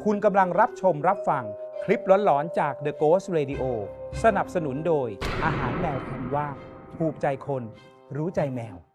คุณกำลังรับชมรับฟังคลิปหลอนๆจาก The Ghost Radio สนับสนุนโดยอาหารแมวคันว่าถูกใจคนรู้ใจแมว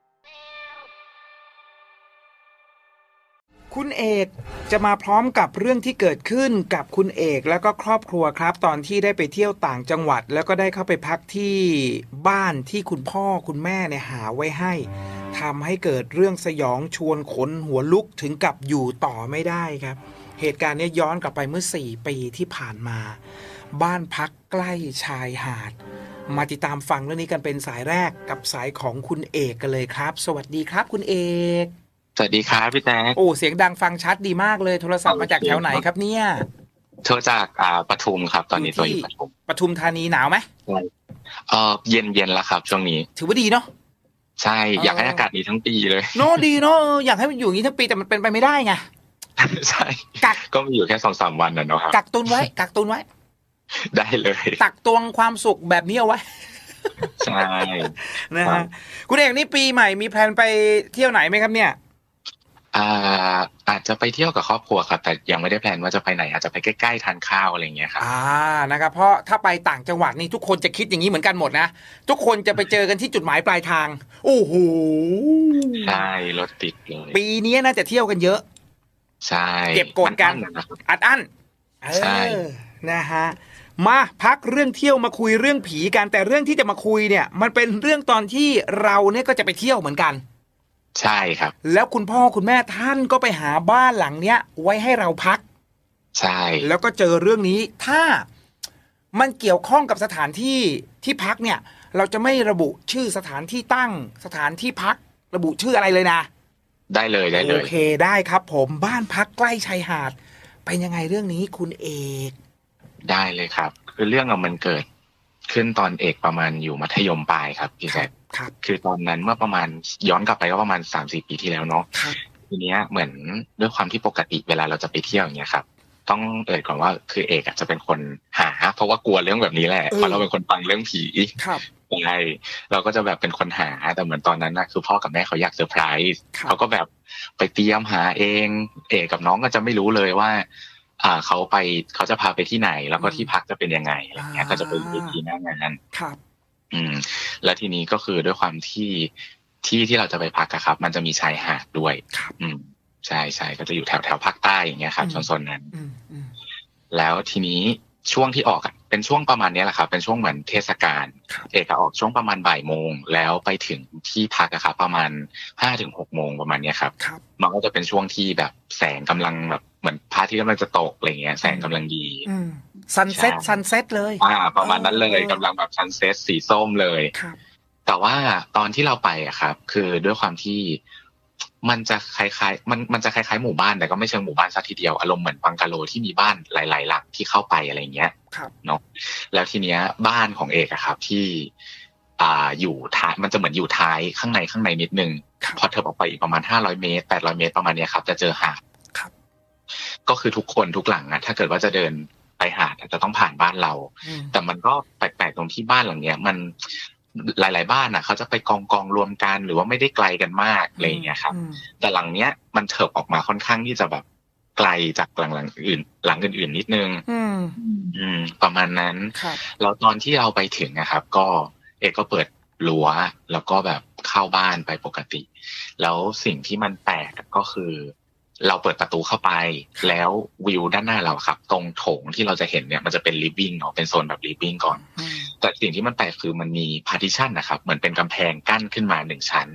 คุณเอกจะมาพร้อมกับเรื่องที่เกิดขึ้นกับคุณเอกแล้วก็ครอบครัวครับตอนที่ได้ไปเที่ยวต่างจังหวัดแล้วก็ได้เข้าไปพักที่บ้านที่คุณพ่อคุณแม่เนี่ยหาไว้ให้ทำให้เกิดเรื่องสยองชวนขนหัวลุกถึงกับอยู่ต่อไม่ได้ครับเหตุการณ์นี้ย้อนกลับไปเมื่อ4 ปีที่ผ่านมาบ้านพักใกล้ชายหาดมาติดตามฟังเรื่องนี้กันเป็นสายแรกกับสายของคุณเอกกันเลยครับสวัสดีครับคุณเอกสวัสดีครับพี่แจ๊คโอ้เสียงดังฟังชัดดีมากเลยโทรศัพท์มาจากแถวไหนครับเนี่ยโทรจากปทุมครับตอนนี้ตัวอยู่ปทุมธานีหนาวไหมเย็นแล้วครับช่วงนี้ถือว่าดีเนาะใช่อยากให้อากาศดีทั้งปีเลยเนาะดีเนาะอยากให้มันอยู่อย่างนี้ทั้งปีแต่มันเป็นไปไม่ได้ไงใช่ก็มีอยู่แค่ 2-3 วันน่ะเนาะครับกักตุนไว้ได้เลยตักตวงความสุขแบบนี้เอาไว้ใช่นะฮะคุณเอกนี่ปีใหม่มีแพลนไปเที่ยวไหนไหมครับเนี่ยอาจจะไปเที่ยวกับครอบครัวครับแต่ยังไม่ได้แพลนว่าจะไปไหนอาจจะไปใกล้ๆทานข้าวอะไรอย่างเงี้ยครับนะครับเพราะถ้าไปต่างจังหวัดนี่ทุกคนจะคิดอย่างนี้เหมือนกันหมดนะทุกคนจะไปเจอกันที่จุดหมายปลายทางโอ้โหใช่รถติดเลยปีนี้น่าจะเที่ยวกันเยอะใช่เก็บกดกันอัดอั้นใช่นะฮะมาพักเรื่องเที่ยวมาคุยเรื่องผีกันแต่เรื่องที่จะมาคุยเนี่ยมันเป็นเรื่องตอนที่เราเนี่ยก็จะไปเที่ยวเหมือนกันใช่ครับแล้วคุณพ่อคุณแม่ท่านก็ไปหาบ้านหลังเนี้ยไว้ให้เราพักใช่แล้วก็เจอเรื่องนี้ถ้ามันเกี่ยวข้องกับสถานที่ที่พักเนี่ยเราจะไม่ระบุชื่อสถานที่ตั้งสถานที่พักระบุชื่ออะไรเลยนะได้เลยโอเคได้ครับผมบ้านพักใกล้ชายหาดเป็นยังไงเรื่องนี้คุณเอกได้เลยครับคือเรื่องมันเกิดขึ้นตอนเอกประมาณอยู่มัธยมปลายครับพี่แจ๊คคือตอนนั้นเมื่อประมาณย้อนกลับไปก็ประมาณ 3-4 ปีที่แล้วเนาะทีเนี้ยเหมือนด้วยความที่ปกติเวลาเราจะไปเที่ยวอย่างเงี้ยครับต้องก่อนว่าคือเอกจะเป็นคนหาเพราะว่ากลัวเรื่องแบบนี้แหละเพราะเราเป็นคนฟังเรื่องผีใช่เราก็จะแบบเป็นคนหาแต่เหมือนตอนนั้นนะคือพ่อกับแม่เขาอยากเซอร์ไพรส์เขาก็แบบไปเตรียมหาเองเอกกับน้องก็จะไม่รู้เลยว่าเขาจะพาไปที่ไหนแล้วก็ที่พักจะเป็นยังไงอะไรเงี้ยก็จะไปที่หน้างานครับแล้วทีนี้ก็คือด้วยความที่เราจะไปพักอะครับมันจะมีชายหาดด้วยใช่ก็จะอยู่แถวภาคใต้อย่างเงี้ยครับโซนนั้นแล้วทีนี้ช่วงที่ออกเป็นช่วงประมาณนี้แหละครับเป็นช่วงเหมือนเทศกาลเอกออกช่วงประมาณบ่ายโมงแล้วไปถึงที่พักอะครับประมาณ 5-6 โมงประมาณนี้ครับมันก็จะเป็นช่วงที่แบบแสงกำลังแบบเหมือนพระอาทิตย์กำลังจะตกอะไรเงี้ยแสงกำลังดีซันเซ็ตเลยประมาณนั้นเลยกำลังแบบซันเซ็ตสีส้มเลยแต่ว่าตอนที่เราไปอะครับคือด้วยความที่มันจะคล้ายๆมันจะคล้ายๆหมู่บ้านแต่ก็ไม่เชิงหมู่บ้านซะทีเดียวอารมณ์เหมือนบังกะโลที่มีบ้านหลายๆหลังที่เข้าไปอะไรเงี้ยเนาะแล้วทีเนี้ยบ้านของเอกอะครับที่อยู่ท้ายมันจะเหมือนอยู่ท้ายข้างในนิดนึงพอเธอออกไปอีกประมาณ500 เมตร800 เมตรประมาณเนี้ยครับจะเจอหาดก็คือทุกคนทุกหลังอะถ้าเกิดว่าจะเดินไปหาดจะต้องผ่านบ้านเราแต่มันก็แปลกๆตรงที่บ้านหลังเนี้ยมันหลายๆบ้านเขาจะไปกองรวมกันหรือว่าไม่ได้ไกลกันมากอะไรอย่างเงี้ยครับแต่หลังเนี้ยมันเถิบออกมาค่อนข้างที่จะแบบไกลจากหลังอื่นนิดนึงประมาณนั้นแล้วตอนที่เราไปถึงนะครับก็เอกก็เปิดรั้วแล้วก็แบบเข้าบ้านไปปกติแล้วสิ่งที่มันแปลกก็คือเราเปิดประตูเข้าไปแล้ววิวด้านหน้าเราครับตรงโถงที่เราจะเห็นเนี่ยมันจะเป็นลิฟวิ่งเนาะเป็นโซนแบบลิฟวิ่งก่อนแต่สิ่งที่มันแปลกคือมันมีพาร์ติชันนะครับเหมือนเป็นกำแพงกั้นขึ้นมา1 ชั้น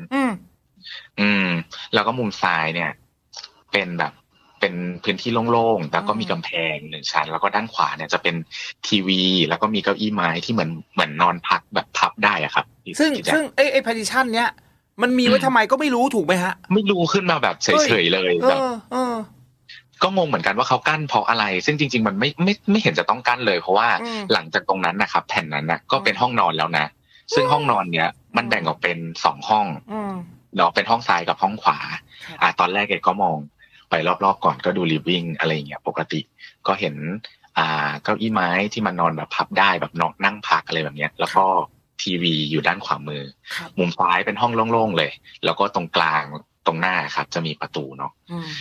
แล้วก็มุมซ้ายเนี่ยเป็นแบบเป็นพื้นที่โล่งๆแล้วก็มีกำแพง1 ชั้นแล้วก็ด้านขวาเนี่ยจะเป็นทีวีแล้วก็มีเก้าอี้ไม้ที่เหมือนนอนพักแบบพับได้อะครับซึ่งไอ้พาร์ติชันเนี้ยมันมีไว้ทำไมก็ไม่รู้ถูกไหมฮะไม่รู้ขึ้นมาแบบเฉยๆเลยแบบก็งงเหมือนกันว่าเขากั้นเพราะอะไรซึ่งจริงๆมันไม่เห็นจะต้องกั้นเลยเพราะว่าหลังจากตรงนั้นนะครับแผ่นนั้นนะก็เป็นห้องนอนแล้วนะซึ่งห้องนอนเนี้ยมันแบ่งออกเป็น2 ห้องเนาะเป็นห้องซ้ายกับห้องขวาตอนแรกเอกก็มองไปรอบๆก่อนก็ดูลิฟวิ่งอะไรอย่างเงี้ยปกติก็เห็นเก้าอี้ไม้ที่มันนอนแบบพับได้แบบนั่งพักอะไรแบบเนี้ยแล้วก็ทีวีอยู่ด้านขวามือมุมซ้ายเป็นห้องโล่งๆเลยแล้วก็ตรงกลางตรงหน้าครับจะมีประตูเนาะ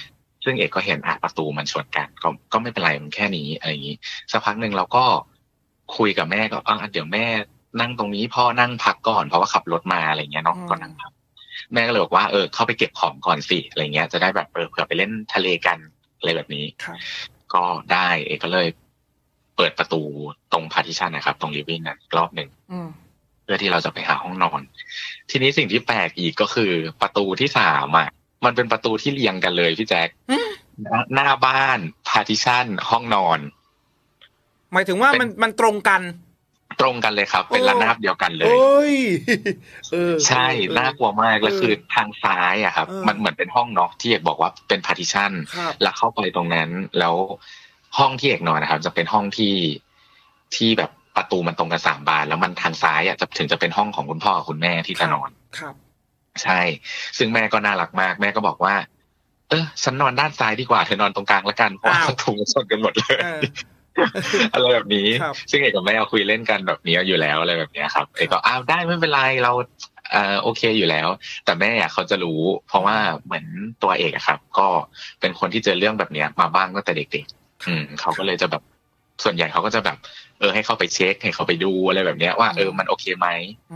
ซึ่งเอกก็เห็นประตูมันชนกันก็ไม่เป็นไรมันแค่นี้อะไรอย่างนี้สักพักหนึ่งเราก็คุยกับแม่ก็เดี๋ยวแม่นั่งตรงนี้พ่อนั่งพักก่อนเพราะว่าขับรถมาอะไรเงี้ยเนาะก็นั่งพักแม่ก็เลยบอกว่าเข้าไปเก็บของก่อนสิอะไรเงี้ยจะได้แบบเผื่อไปเล่นทะเลกันอะไรแบบนี้ก็ได้เอกก็เลยเปิดประตูตรงพาร์ติชันนะครับตรงลิฟวิ่งนั้นรอบหนึ่งเพื่อที่เราจะไปหาห้องนอนทีนี้สิ่งที่แปลกอีกก็คือประตูที่3มันเป็นประตูที่เรียงกันเลยพี่แจ๊คหน้าบ้านพาร์ติชันห้องนอนหมายถึงว่ามันตรงกันเลยครับเป็นระนาบเดียวกันเลยใช่น่ากลัวมากแล้วคือทางซ้ายครับมันเหมือนเป็นห้องเนาะที่เอกบอกว่าเป็นพาร์ติชันแล้วเข้าไปตรงนั้นแล้วห้องที่เอกนอนนะครับจะเป็นห้องที่แบบประตูมันตรงกัน3 บานแล้วมันทางซ้ายจะถึงจะเป็นห้องของคุณพ่อกับคุณแม่ที่จะนอนครับใช่ซึ่งแม่ก็น่ารักมากแม่ก็บอกว่าฉันนอนด้านซ้ายดีกว่าเธอนอนตรงกลางละกันเพราะประตูมันชนกันหมดเลยอะไรแบบนี้ซึ่งเอกกับแม่คุยเล่นกันแบบนี้อยู่แล้วอะไรแบบนี้ครับเอกก็ได้ไม่เป็นไรเราโอเคอยู่แล้วแต่แม่เขาจะรู้เพราะว่าเหมือนตัวเอกครับก็เป็นคนที่เจอเรื่องแบบนี้มาบ้างตั้งแต่เด็กๆเขาก็เลยจะแบบส่วนใหญ่เขาก็จะแบบให้เขาไปเช็คให้เขาไปดูอะไรแบบนี้ว่ามันโอเคไหม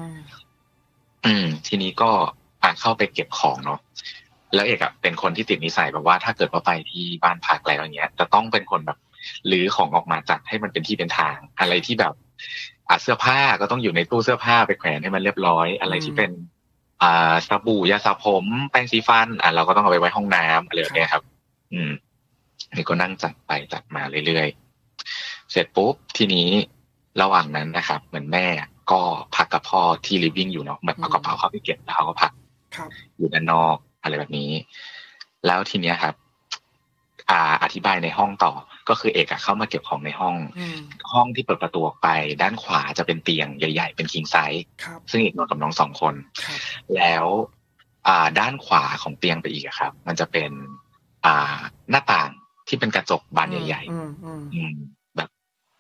ทีนี้ก็เข้าไปเก็บของเนาะแล้วเอกเป็นคนที่ติดนิสัยแบบว่าถ้าเกิดว่าไปที่บ้านพักแล้วอย่างเงี้ยจะต้องเป็นคนแบบรื้อของออกมาจัดให้มันเป็นที่เป็นทางอะไรที่แบบเสื้อผ้าก็ต้องอยู่ในตู้เสื้อผ้าไปแขวนให้มันเรียบร้อยอะไรที่เป็นสบู่ยาสระผมแปรงสีฟันเราก็ต้องเอาไปไว้ห้องน้ำอะไรแบบนี้ครับนี่ก็นั่งจัดไปจัดมาเรื่อยๆเสร็จปุ๊บทีนี้ระหว่างนั้นนะครับเหมือนแม่ก็พักกับพ่อที่ลิฟวิ่งอยู่เนาะเหมือนเอากระเป๋าเข้าไปเก็บแล้วเขาก็พักอยู่ด้านนอกอะไรแบบนี้แล้วทีเนี้ยครับอธิบายในห้องต่อก็คือเอกเข้ามาเก็บของในห้องที่เปิดประตูออกไปด้านขวาจะเป็นเตียงใหญ่ๆเป็นคิงไซส์ซึ่งเอกนอนกับน้อง2 คนแล้วด้านขวาของเตียงไปอีกครับมันจะเป็นหน้าต่างที่เป็นกระจกบานใหญ่ๆแบบ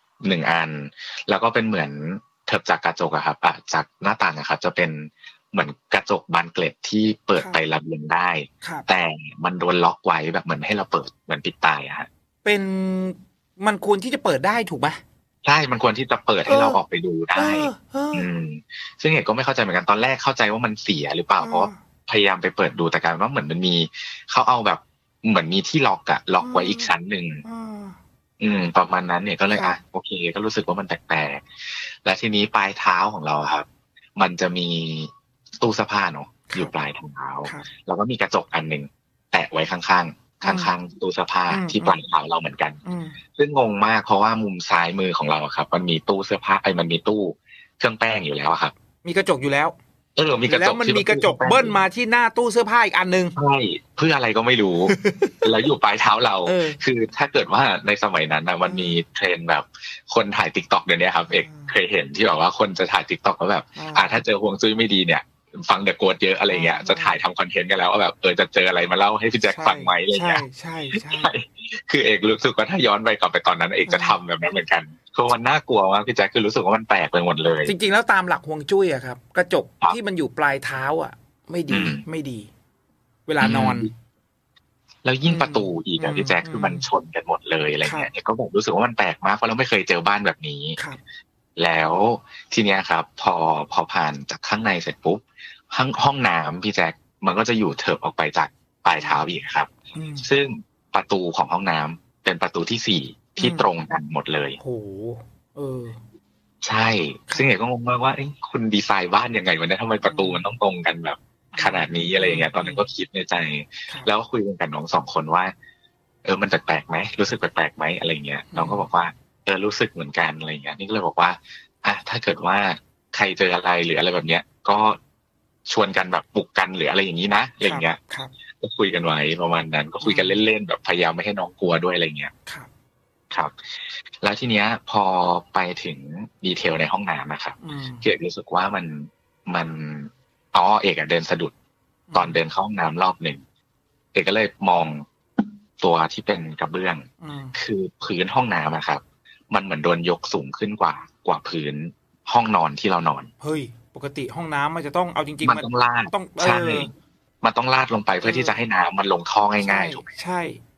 1 อันแล้วก็เป็นเหมือนเถิบจากกระจกครับจากหน้าต่างครับจะเป็นเหมือนกระจกบานเกล็ดที่เปิดไประเบียงได้แต่มันโดนล็อกไว้แบบเหมือนให้เราเปิดเหมือนปิดตายฮะเป็นมันควรที่จะเปิดได้ถูกไหมใช่มันควรที่จะเปิดให้เราออกไปดูได้ซึ่งเอกก็ไม่เข้าใจเหมือนกันตอนแรกเข้าใจว่ามันเสียหรือเปล่าเพราะพยายามไปเปิดดูแต่กลายเป็นว่าเหมือนมันมีเขาเอาแบบเหมือนมีที่ล็อกล็อกไว้อีกชั้นหนึ่งประมาณนั้นเนี่ยก็เลยโอเคก็รู้สึกว่ามันแปลกๆและทีนี้ปลายเท้าของเราครับมันจะมีตู้เสื้อผ้าเนาะอยู่ปลายเท้าแล้วก็มีกระจกอันหนึ่งแตะไว้ข้างตู้เสื้อผ้าที่ปลายเท้าเราเหมือนกันซึ่งงงมากเพราะว่ามุมซ้ายมือของเราครับมันมีตู้เสื้อผ้ามันมีตู้เครื่องแป้งอยู่แล้วครับมีกระจกอยู่แล้วมีกระจกแล้วมันมีกระจกเบิ้ลมาที่หน้าตู้เสื้อผ้าอีกอันนึงใช่เพื่ออะไรก็ไม่รู้ แล้วอยู่ปลายเท้าเราคือถ้าเกิดว่าในสมัยนั้นมันมีเทรนด์แบบคนถ่าย TikTok เดี๋ยวนี้ครับเอกเคยเห็นที่แบบว่าคนจะถ่าย TikTok แล้วแบบถ้าเจอฮวงจุ้ยไม่ดีเนี่ยฟังเดอะโกดเยอะอะไรเงี้ยจะถ่ายทำคอนเทนต์กันแล้วว่าแบบจะเจออะไรมาเล่าให้พี่แจ็คฟังไหมอะไรเงี้ยใช่คือเอกรู้สึกว่าถ้าย้อนไปกลับไปตอนนั้นเอกจะทำแบบนั้นเหมือนกันคือมันน่ากลัวมากพี่แจ็คคือรู้สึกว่ามันแปลกไปหมดเลยจริงๆแล้วตามหลักฮวงจุ้ยอะครับกระจกที่มันอยู่ปลายเท้าไม่ดีเวลานอนแล้วยิ่งประตูอีกพี่แจ็คคือมันชนกันหมดเลยอะไรเงี้ยเอกก็แบบรู้สึกว่ามันแปลกมากเพราะเราไม่เคยเจอบ้านแบบนี้แล้วทีเนี้ยครับพอผ่านจากข้างในเสร็จปุ๊บห้องน้ำพี่แจ็คมันก็จะอยู่เถิบออกไปจากปลายเท้าอีกครับซึ่งประตูของห้องน้ำเป็นประตูที่4ที่ตรงกันหมดเลยโอ้ใช่ซึ่งเอกก็งงมากว่าคุณดีไซน์บ้านยังไงวันนี้ทำไมประตูมันต้องตรงกันแบบขนาดนี้อะไรอย่างเงี้ยตอนนั้นก็คิดในใจแล้วก็คุยกันกับน้อง2 คนว่ามันแปลกๆไหมรู้สึกแปลกๆไหมอะไรเงี้ยน้องก็บอกว่ารู้สึกเหมือนกันอะไรเงี้ยนี่ก็เลยบอกว่าถ้าเกิดว่าใครเจออะไรหรืออะไรแบบเนี้ยก็ชวนกันแบบปลุกกันหรืออะไรอย่างนี้นะอะไรเงี้ยก็คุยกันไว้ประมาณนั้นก็คุยกันเล่นๆแบบพยายามไม่ให้น้องกลัวด้วยอะไรเงี้ยครับแล้วทีเนี้ยพอไปถึงดีเทลในห้องน้ำนะครับเอกรู้สึกว่ามันเอกเดินสะดุดตอนเดินเข้าห้องน้ำรอบหนึ่งเอกก็เลยมองตัวที่เป็นกระเบื้องคือพื้นห้องน้ำนะครับมันเหมือนโดนยกสูงขึ้นกว่าพื้นห้องนอนที่เรานอนเฮ้ยปกติห้องน้ำมันจะต้องเอาจริงๆมันต้องลาดใช่มันต้องลาดลงไปเพื่อที่จะให้น้ำมันลงท่อง่ายๆถูกไหมใช่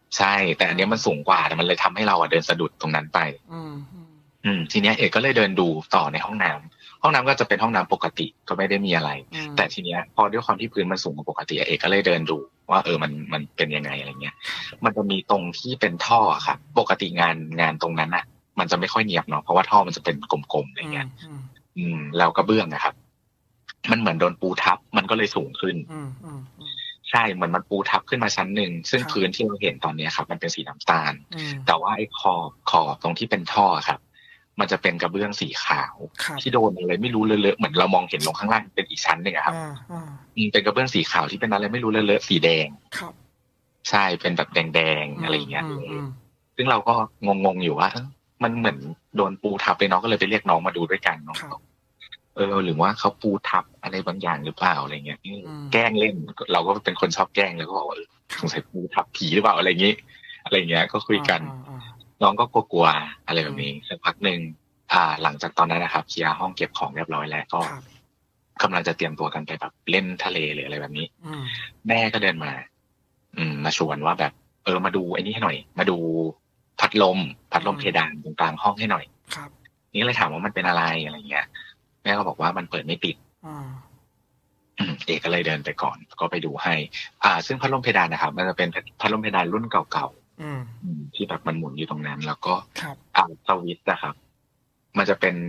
ใช่แต่อันเนี้ยมันสูงกว่าแต่มันเลยทำให้เราเดินสะดุดตรงนั้นไปทีเนี้ยเอกก็เลยเดินดูต่อในห้องน้ำก็จะเป็นห้องน้ำปกติก็ไม่ได้มีอะไรแต่ทีเนี้ยพอด้วยความที่พื้นมันสูงกว่าปกติเอกก็เลยเดินดูว่ามันเป็นยังไงอะไรเงี้ยมันจะมีตรงที่เป็นท่อครับปกติงานตรงนั้นมันจะไม่ค่อยเนียบเนาะเพราะว่าท่อมันจะเป็นกลมๆอะไรเงี้ยแล้วกระเบื้องนะครับมันเหมือนโดนปูทับมันก็เลยสูงขึ้นใช่เหมือนมันปูทับขึ้นมาชั้นหนึ่งซึ่งพื้นที่เราเห็นตอนนี้ครับมันเป็นสีน้ำตาลแต่ว่าไอ้ขอบตรงที่เป็นท่อครับมันจะเป็นกระเบื้องสีขาวที่โดนอะไรไม่รู้เลอะๆเหมือนเรามองเห็นลงข้างล่างเป็นอีกชั้นหนึ่งครับเป็นกระเบื้องสีขาวที่เป็นอะไรไม่รู้เลอะๆสีแดงใช่เป็นแบบแดงๆอะไรอย่างเงี้ยซึ่งเราก็งงๆอยู่ว่ามันเหมือนโดนปูทับไปน้องก็เลยไปเรียกน้องมาดูด้วยกันน้องหรือว่าเขาปูทับอะไรบางอย่างหรือเปล่าอะไรเงี้ยแกล้งเล่นเราก็เป็นคนชอบแกล้งแล้วก็บอกว่าสงสัยปูทับผีหรือเปล่าอะไรเงี้ยก็คุยกันน้องก็กลัวๆอะไรแบบนี้สักพักหนึ่งหลังจากตอนนั้นนะครับเคลียร์ห้องเก็บของเรียบร้อยแล้วก็กำลังจะเตรียมตัวกันไปแบบเล่นทะเลหรืออะไรแบบนี้แม่ก็เดินมาชวนว่าแบบมาดูไอ้นี่ให้หน่อยมาดูพัดลมเพดานตรงกลางห้องให้หน่อยนี่เลยถามว่ามันเป็นอะไรอะไรเงี้ยแม่ก็บอกว่ามันเปิดไม่ติดเอกก็เลยเดินไปก่อนก็ไปดูให้ซึ่งพัดลมเพดานนะครับมันจะเป็นพัดลมเพดานรุ่นเก่าๆที่แบบมันหมุนอยู่ตรงนั้นแล้วก็สวิตช์นะครับมันจะเป็น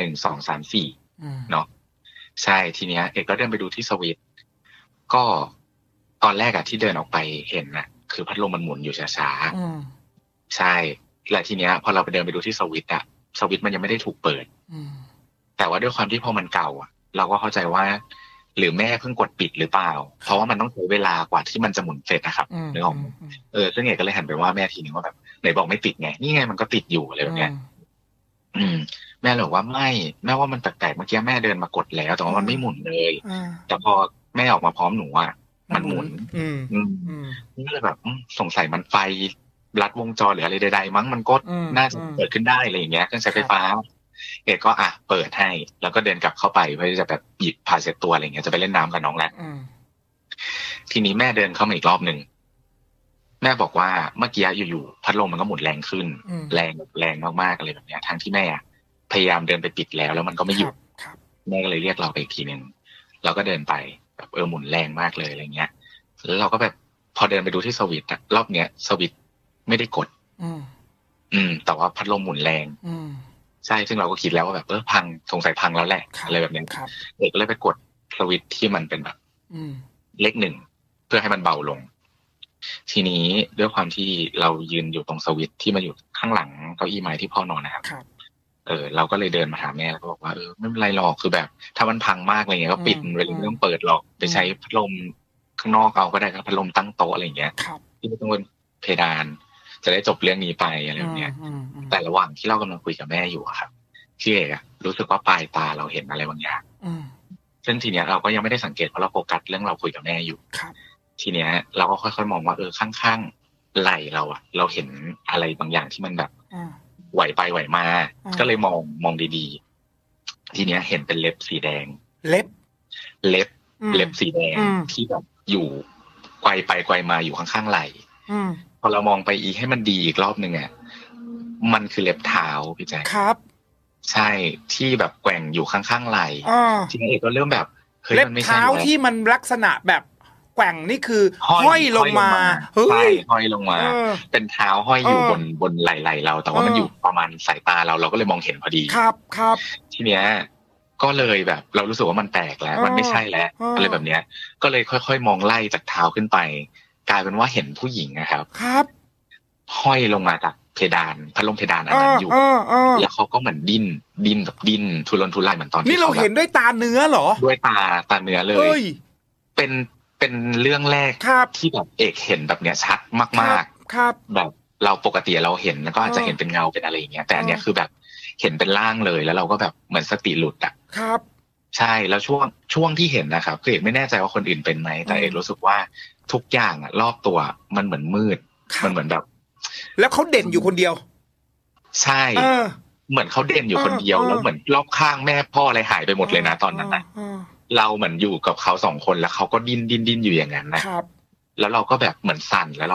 01 2 3 4เนาะใช่ทีเนี้ยเอกก็เดินไปดูที่สวิตช์ก็ตอนแรกที่เดินออกไปเห็นคือพัดลมมันหมุนอยู่ช้าๆใช่และทีเนี้ยพอเราไปเดินไปดูที่สวิตช์สวิตช์มันยังไม่ได้ถูกเปิดแต่ว่าด้วยความที่พอมันเก่าเราก็เข้าใจว่าหรือแม่เพิ่งกดปิดหรือเปล่าเพราะว่ามันต้องใช้เวลากว่าที่มันจะหมุนเสร็จนะครับนึกออกซึ่งเอกก็เลยหันไปว่าแม่ทีนึงว่าแบบไหนบอกไม่ติดไงนี่ไงมันก็ติดอยู่อะไรแบบเนี้ยแม่บอกว่าไม่แม่ว่ามันแปลกๆเมื่อกี้แม่เดินมากดแล้วแต่ว่ามันไม่หมุนเลยแต่พอแม่ออกมาพร้อมหนูมันหมุนนี่เลยแบบสงสัยมันไฟลัดวงจรหรืออะไรใดๆมั้งมันก็น่าจะเกิดขึ้นได้อะไรอย่างเงี้ยเครื่องใช้ไฟฟ้าเอกก็เปิดให้แล้วก็เดินกลับเข้าไปเพื่อจะแบบหยิบผ้าเช็ดตัวอะไรเงี้ยจะไปเล่นน้ำกับน้องแหละทีนี้แม่เดินเข้ามาอีกรอบหนึ่งแม่บอกว่าเมื่อกี้อยู่ๆพัดลมมันก็หมุนแรงขึ้นแรงมากๆอะไรแบบเนี้ยทั้งที่แม่พยายามเดินไปปิดแล้วมันก็ไม่หยุดแม่ก็เลยเรียกเราไปอีกทีนึงเราก็เดินไปแบบหมุนแรงมากเลยอะไรเงี้ยแล้วเราก็แบบพอเดินไปดูที่สวิตช์รอบเนี้ยสวิตช์ไม่ได้กดแต่ว่าพัดลมหมุนแรงใช่ซึ่งเราก็คิดแล้วว่าแบบพังสงสัยพังแล้วแหละอะไรแบบนี้เด็กก็เลยไปกดสวิตช์ที่มันเป็นแบบเลข 1เพื่อให้มันเบาลงทีนี้ด้วยความที่เรายืนอยู่ตรงสวิตช์ที่มันอยู่ข้างหลังเก้าอี้ไม้ที่พ่อนอนนะครับเราก็เลยเดินมาหาแม่แล้วก็บอกว่าไม่เป็นไรหรอกคือแบบถ้ามันพังมากอะไรเงี้ยก็ปิดเวลาไม่ต้องเปิดหรอกไปใช้พัดลมข้างนอกเอาก็ได้ครับพัดลมตั้งโต๊ะอะไรเงี้ยที่ไม่ต้องเป็นเพดานจะได้จบเรื่องนี้ไปอะไรแบบเนี้ยแต่ระหว่างที่เรากำลังคุยกับแม่อยู่ครับพี่เอกรู้สึกว่าปลายตาเราเห็นอะไรบางอย่างซึ่งทีเนี้ยเราก็ยังไม่ได้สังเกตเพราะเราโฟกัสเรื่องเราคุยกับแม่อยู่ทีเนี้ยเราก็ค่อยๆมองว่าข้างๆไหล่เราเห็นอะไรบางอย่างที่มันแบบไหวไปไหวมาก็เลยมองดีๆทีเนี้ยเห็นเป็นเล็บสีแดงเล็บสีแดงที่แบบอยู่ไกวไปไกวมาอยู่ข้างๆไหล่พอเรามองไปอีกให้มันดีอีกรอบนึงมันคือเล็บเท้าพี่แจ๊คครับใช่ที่แบบแกว่งอยู่ข้างๆไหล่ทีนี้เอกก็เริ่มแบบเล็บเท้าที่มันลักษณะแบบแกว่งนี่คือห้อยลงมาใช่ห้อยลงมาเป็นเท้าห้อยอยู่บนไหล่เราแต่ว่ามันอยู่ประมาณสายตาเราก็เลยมองเห็นพอดีครับทีเนี้ยก็เลยแบบเรารู้สึกว่ามันแปลกแล้วมันไม่ใช่แล้วอะไรแบบเนี้ยก็เลยค่อยๆมองไล่จากเท้าขึ้นไปกลายเป็นว่าเห็นผู้หญิงนะครับห้อยลงมาจากเพดานพัดลมเพดานอันนั้นอยู่แล้วเขาก็เหมือนดิ้นแบบดิ้นทุรนทุรายเหมือนตอนนี่เราเห็นด้วยตาเนื้อเหรอด้วยตาเนื้อเลยเป็นเรื่องแรกที่แบบเอกเห็นแบบเนี้ยชัดมากๆแบบเราปกติเราเห็นแล้วก็อาจจะเห็นเป็นเงาเป็นอะไรอย่างเงี้ยแต่อันเนี้ยคือแบบเห็นเป็นร่างเลยแล้วเราก็แบบเหมือนสติหลุดครับใช่แล้วช่วงที่เห็นนะครับคือเอกไม่แน่ใจว่าคนอื่นเป็นไหมแต่เอกรู้สึกว่าทุกอย่างรอบตัวมันเหมือนมืดมันเหมือนแบบแล้วเขาเด่นอยู่คนเดียวใช่เหมือนเขาเด่นอยู่คนเดียวแล้วเหมือนรอบข้างแม่พ่ออะไรหายไปหมดเลยนะตอนนั้นเราเหมือนอยู่กับเขา2 คนแล้วเขาก็ดิ้นอยู่อย่างนั้นนะครับแล้วเราก็แบบเหมือนสั่นแล้วเราก็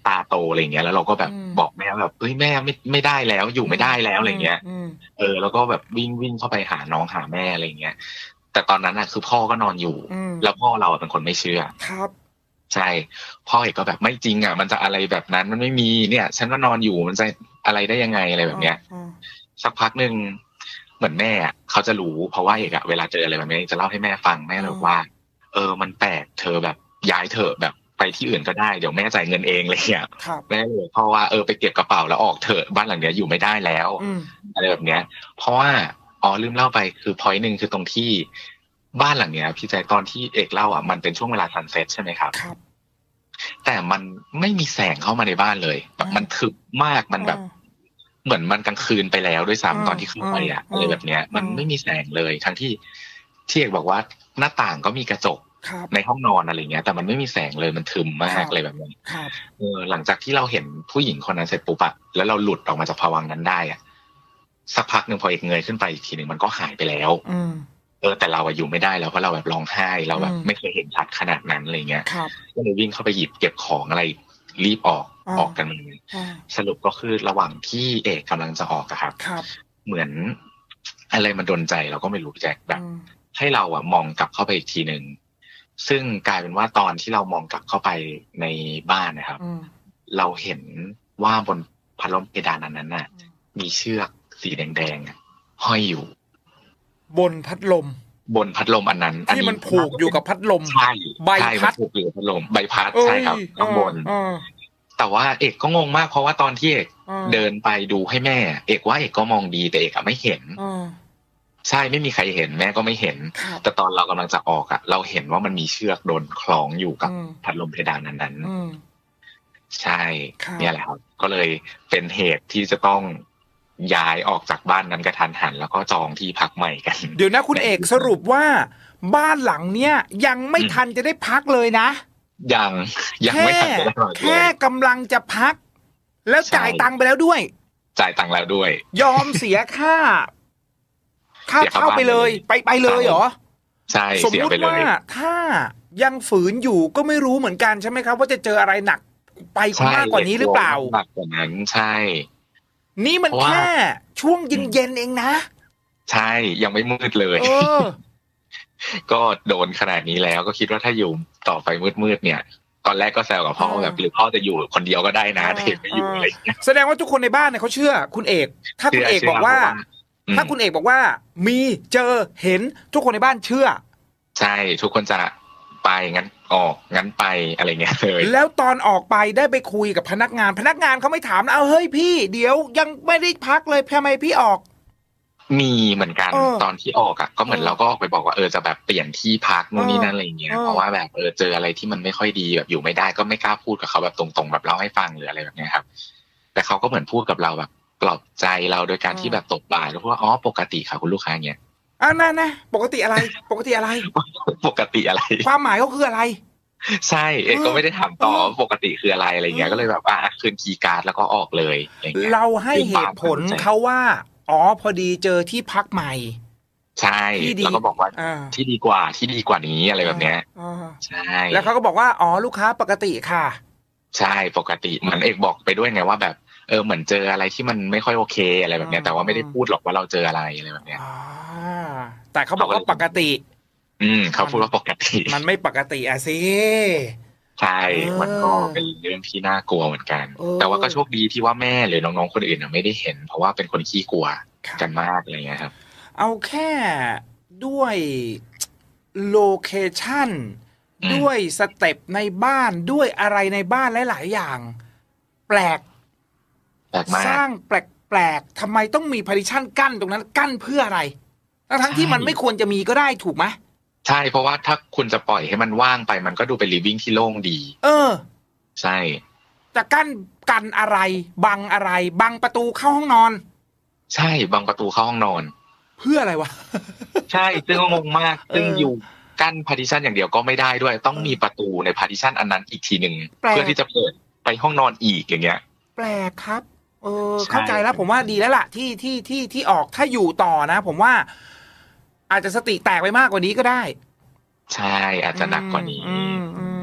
ตาโตอะไรเงี้ยแล้วเราก็แบบบอกแม่แบบเฮ้ยแม่ไม่ได้แล้วอยู่ไม่ได้แล้วอะไรเงี้ยแล้วก็แบบวิ่งเข้าไปหาน้องหาแม่อะไรเงี้ยแต่ตอนนั้นคือพ่อก็นอนอยู่แล้วพ่อเราเป็นคนไม่เชื่อครับใช่พ่อเอกก็แบบไม่จริงมันจะอะไรแบบนั้นมันไม่มีเนี่ยฉันก็นอนอยู่มันจะอะไรได้ยังไงอะไรแบบเนี้ยสักพักหนึ่งเหมือนแม่เขาจะรู้เพราะว่าเอกเวลาเจออะไรแบบนี้จะเล่าให้แม่ฟังแม่บอกว่ามันแปลกเธอแบบย้ายเถอะแบบไปที่อื่นก็ได้เดี๋ยวแม่จ่ายเงินเองเลยเนี่ยแม่เลยเพราะว่าไปเก็บกระเป๋าแล้วออกเถอะบ้านหลังเนี้ยอยู่ไม่ได้แล้วอะไรแบบเนี้ยเพราะว่าลืมเล่าไปคือพอยต์นึงคือตรงที่บ้านหลังเนี้ยพี่แจ๊คตอนที่เอกเล่ามันเป็นช่วงเวลาซันเซ็ตใช่ไหมครับแต่มันไม่มีแสงเข้ามาในบ้านเลยแบบมันทึบมากมันแบบเหมือนมันกลางคืนไปแล้วด้วยซ้ำตอนที่เข้าไปอะไรแบบเนี้ยมันไม่มีแสงเลยทั้งที่เอกบอกว่าหน้าต่างก็มีกระจกในห้องนอนอะไรเงี้ยแต่มันไม่มีแสงเลยมันทึมมากเลยแบบนี้หลังจากที่เราเห็นผู้หญิงคนนั้นเสร็จปุ๊บแล้วเราหลุดออกมาจากภวังค์นั้นได้สักพักหนึ่งพอเอกเงยขึ้นไปอีกทีหนึ่งมันก็หายไปแล้วแต่เราอยู่ไม่ได้แล้วเพราะเราแบบร้องไห้เราแบบไม่เคยเห็นชัดขนาดนั้นอะไรเงี้ยก็เลยวิ่งเข้าไปหยิบเก็บของอะไรรีบออกกันเลยสรุปก็คือระหว่างที่เอกกำลังจะออกครับเหมือนอะไรมันดลใจเราก็ไม่รู้แจ็คแบบให้เรามองกลับเข้าไปอีกทีหนึ่งซึ่งกลายเป็นว่าตอนที่เรามองกลับเข้าไปในบ้านนะครับเราเห็นว่าบนพัดลมเพดานนั้นน่ะมีเชือกสีแดงๆห้อยอยู่บนพัดลมอันนั้นที่มันผูกอยู่กับพัดลมใช่ใบพัดผูกอยู่กับพัดลมใบพัดใช่ครับข้างบนแต่ว่าเอกก็งงมากเพราะว่าตอนที่เอกเดินไปดูให้แม่เอกว่าเอกก็มองดีแต่เอกไม่เห็นใช่ไม่มีใครเห็นแม่ก็ไม่เห็นแต่ตอนเรากำลังจะออกเราเห็นว่ามันมีเชือกโดนคล้องอยู่กับพัดลมเพดานนั้นใช่เนี่ยแหละครับก็เลยเป็นเหตุที่จะต้องย้ายออกจากบ้านนั้นกระทันหันแล้วก็จองที่พักใหม่กันเดี๋ยวนะคุณเอกสรุปว่าบ้านหลังเนี้ยยังไม่ทันจะได้พักเลยนะยังไม่ทันจะได้พักแค่กำลังจะพักแล้วจ่ายตังค์ไปแล้วด้วยยอมเสียค่าเข้าไปเลยไปเลยเหรอใช่สมมติว่าถ้ายังฝืนอยู่ก็ไม่รู้เหมือนกันใช่ไหมครับว่าจะเจออะไรหนักไปมากกว่านี้หรือเปล่าหนักกว่านั้นใช่นี่มันแค่ช่วงเย็นๆเองนะใช่ยังไม่มืดเลยก็โดนขนาดนี้แล้วก็คิดว่าถ้าอยู่ต่อไปมืดๆเนี่ยตอนแรกก็แซวกับพ่อแบบหรือพ่อจะอยู่คนเดียวก็ได้นะเด็กไม่อยู่อะไรแสดงว่าทุกคนในบ้านเนี่ยเขาเชื่อคุณเอกถ้าคุณเอกบอกว่ามีเจอเห็นทุกคนในบ้านเชื่อใช่ทุกคนจะไปงั้นออกงั้นไปอะไรเงี้ยเลยแล้วตอนออกไปได้ไปคุยกับพนักงานเขาไม่ถามนะเฮ้ยพี่เดี๋ยวยังไม่ได้พักเลยทำไมพี่ออกมีเหมือนกันตอนที่ออกก็เหมือนเราก็ออกไปบอกว่าจะแบบเปลี่ยนที่พักนู่นนี่นั่นอะไรเงี้ยเพราะว่าแบบเจออะไรที่มันไม่ค่อยดีแบบอยู่ไม่ได้ก็ไม่กล้าพูดกับเขาแบบตรงๆแบบเล่าให้ฟังหรืออะไรแบบนี้ครับแต่เขาก็เหมือนพูดกับเราแบบปลอบใจเราโดยการที่แบบตบบ่าแล้วพูดว่าปกติค่ะคุณลูกค้าเงี้ยนะปกติอะไรปกติอะไรความหมายเขาคืออะไรใช่ก็ไม่ได้ถามต่อปกติคืออะไรอะไรเงี้ยก็เลยแบบคืนคีย์การ์ดแล้วก็ออกเลยเราให้เหตุผลเขาว่าพอดีเจอที่พักใหม่ใช่แล้วก็บอกว่าที่ดีกว่านี้อะไรแบบเนี้ยใช่แล้วเขาก็บอกว่าลูกค้าปกติค่ะใช่ปกติเหมือนเอกบอกไปด้วยไงว่าแบบเหมือนเจออะไรที่มันไม่ค่อยโอเคอะไรแบบเนี้ยแต่ว่าไม่ได้พูดหรอกว่าเราเจออะไรแบบเนี้ยแต่เขาบอกว่าปกติเขาพูดว่าปกติมันไม่ปกติสิใช่มันก็เป็นเรื่องที่น่ากลัวเหมือนกันแต่ว่าก็โชคดีที่ว่าแม่หรือน้องๆคนอื่นไม่ได้เห็นเพราะว่าเป็นคนขี้กลัวกันมากอะไรเงี้ยครับเอาแค่ด้วยโลเคชั่นด้วยสเต็ปในบ้านด้วยอะไรในบ้านหลายๆอย่างแปลกสร้างแปลกทำไมต้องมีพาร์ติชันกั้นตรงนั้นกั้นเพื่ออะไรทั้งที่มันไม่ควรจะมีก็ได้ถูกไหมใช่เพราะว่าถ้าคุณจะปล่อยให้มันว่างไปมันก็ดูเป็นลิฟวิ่งที่โล่งดีใช่จะกันอะไรบังอะไรบังประตูเข้าห้องนอนใช่บังประตูเข้าห้องนอนเพื่ออะไรวะใช่ซึ่งงงมากซึ่งอยู่กั้นพาร์ติชันอย่างเดียวก็ไม่ได้ด้วยต้องมีประตูในพาร์ติชันอันนั้นอีกทีหนึ่งเพื่อที่จะเปิดไปห้องนอนอีกอย่างเงี้ยแปลกครับเข้าใจแล้วผมว่าดีแล้วล่ะที่ออกถ้าอยู่ต่อนะผมว่าอาจจะสติแตกไปมากกว่านี้ก็ได้ใช่อาจจะหนักกว่านี้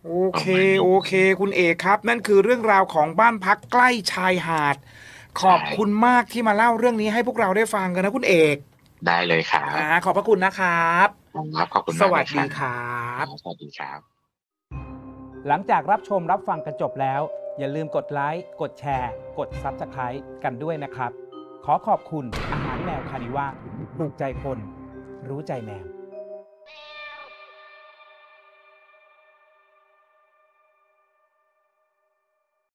โอเคโอเคคุณเอกครับนั่นคือเรื่องราวของบ้านพักใกล้ชายหาดขอบคุณมากที่มาเล่าเรื่องนี้ให้พวกเราได้ฟังกันนะคุณเอกได้เลยครับขอบพระคุณนะครับครับขอบคุณมากสวัสดีครับสวัสดีครับหลังจากรับชมรับฟังกันจบแล้วอย่าลืมกดไลค์กดแชร์กด Subscribe กันด้วยนะครับขอขอบคุณอาหารแมวคานิว่าถูกใจคนรู้ใจแมว